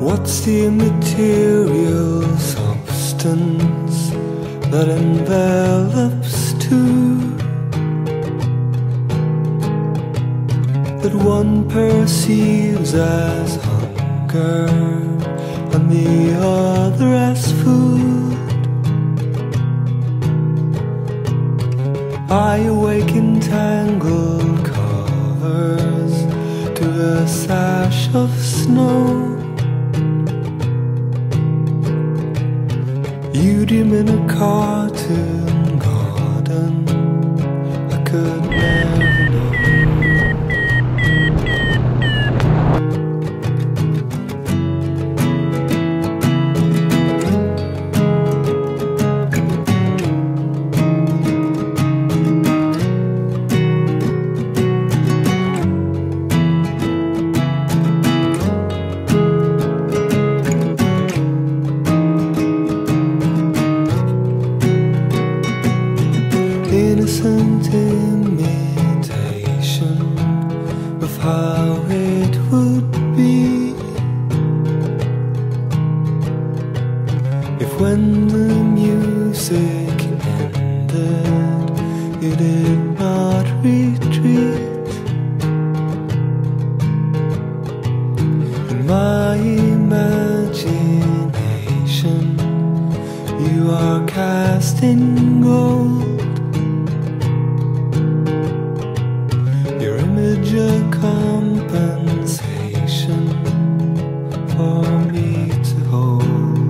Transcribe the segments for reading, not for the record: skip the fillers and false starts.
What's the immaterial substance that envelops two, that one perceives as hunger and the other as food? I awake in tangled covers to a sash of snow. You dream in a cartoon garden. I could never know. Innocent imitation of how it would be if, when the music ended, you did not retreat. In my imagination, you are cast in gold. Your image a compensation for me to hold.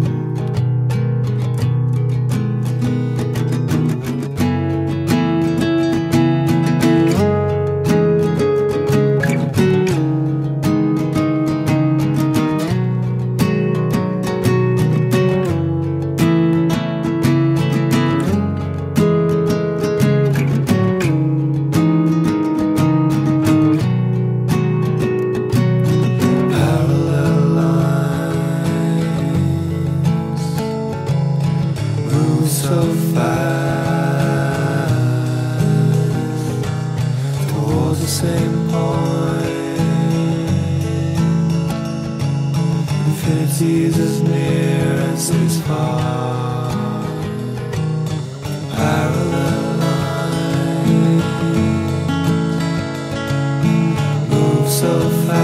So fast towards the same point. Infinity is as near as it is far. Parallel lines move so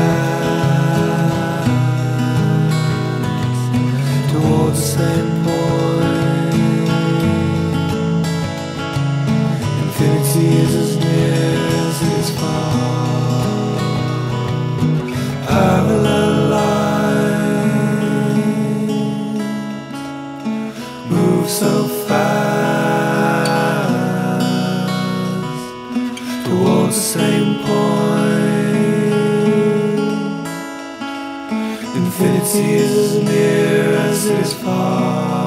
fast towards the same point. Infinity is as near as it is far. Parallel lines move so fast towards the same point. Infinity is as near as it is far.